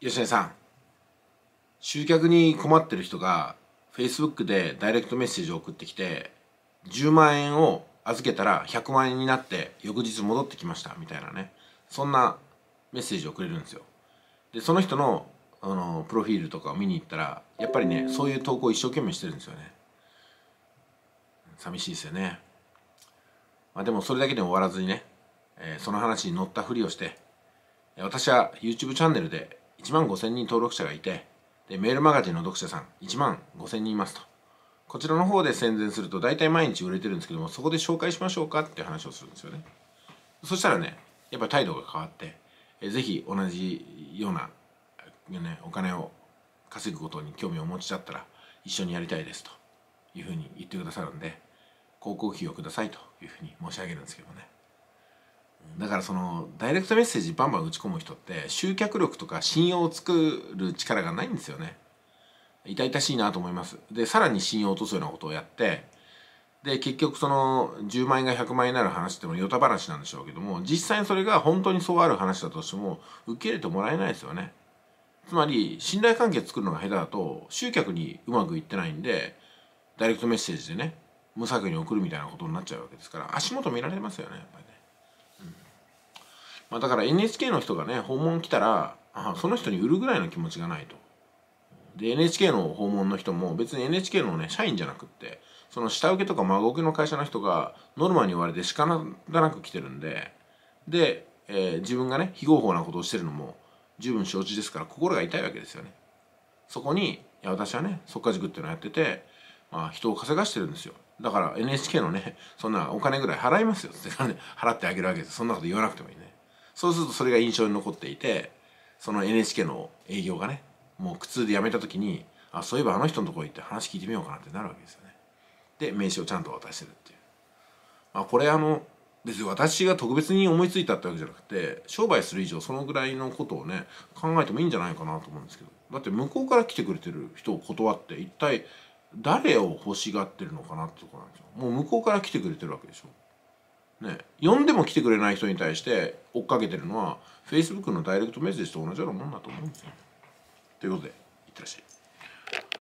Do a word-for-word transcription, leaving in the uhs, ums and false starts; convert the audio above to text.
吉根さん、集客に困ってる人が Facebook でダイレクトメッセージを送ってきて、じゅうまんえんを預けたらひゃくまんえんになって翌日戻ってきましたみたいなね、そんなメッセージをくれるんですよ。でその人のあのプロフィールとかを見に行ったら、やっぱりね、そういう投稿を一生懸命してるんですよね。寂しいですよね。まあ、でもそれだけでも終わらずにね、えーその話に乗ったふりをして、私は YouTube チャンネルでいちまんごせんにん登録者がいて、でメールマガジンの読者さんいちまんごせんにんいますと。こちらの方で宣伝すると大体毎日売れてるんですけども、そこで紹介しましょうかっていう話をするんですよね。そしたらね、やっぱり態度が変わって、えぜひ同じような、ね、お金を稼ぐことに興味をお持ちだったら一緒にやりたいですというふうに言ってくださるんで、広告費をくださいというふうに申し上げるんですけどね。だからそのダイレクトメッセージバンバン打ち込む人って集客力とか信用を作る力がないんですよね。痛々しいなと思います。でさらに信用を落とすようなことをやって、で結局そのじゅうまんえんがひゃくまんえんになる話っていうのはヨタ話なんでしょうけども、実際にそれが本当にそうある話だとしても受け入れてもらえないですよね。つまり信頼関係作るのが下手だと集客にうまくいってないんで、ダイレクトメッセージでね無作為に送るみたいなことになっちゃうわけですから、足元見られますよね、やっぱりね。まあ、だから エヌエイチケー の人がね訪問来たら、あその人に売るぐらいの気持ちがないと。で エヌエイチケー の訪問の人も別に エヌエイチケー のね社員じゃなくって、その下請けとか孫請けの会社の人がノルマに言われて仕方なく来てるんで、で、えー自分がね非合法なことをしてるのも十分承知ですから、心が痛いわけですよね。そこに、いや私はね速稼塾っていうのをやってて、まあ、人を稼がしてるんですよ。だから エヌエイチケー のねそんなお金ぐらい払いますよって、ね、払ってあげるわけです。そんなこと言わなくてもいいね。そうするとそれが印象に残っていて、その エヌエイチケー の営業がねもう苦痛で辞めた時に、あそういえばあの人のところ行って話聞いてみようかなってなるわけですよね。で名刺をちゃんと渡してるっていう、まあ、これあの別に私が特別に思いついたってわけじゃなくて、商売する以上そのぐらいのことをね考えてもいいんじゃないかなと思うんですけど、だって向こうから来てくれてる人を断って一体誰を欲しがってるのかなってところなんですよ。もう向こうから来てくれてるわけでしょ。ね、呼んでも来てくれない人に対して追っかけてるのは Facebook のダイレクトメッセージと同じようなもんだと思うんですよ。ということでいってらっしゃい。